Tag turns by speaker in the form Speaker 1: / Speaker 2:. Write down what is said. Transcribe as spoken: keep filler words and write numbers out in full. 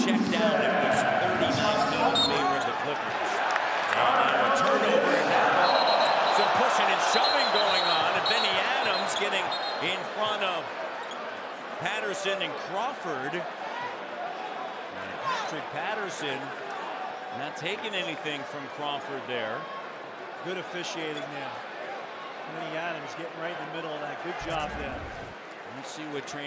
Speaker 1: checked out, it was thirty nineteen in favor of the Clippers. And now a turnover, and now some pushing and shoving going on. And Benny Adams getting in front of Patterson and Crawford. And Patrick Patterson not taking anything from Crawford there.
Speaker 2: Good officiating now. Benny Adams getting right in the middle of that. Good job there.
Speaker 1: Let's see what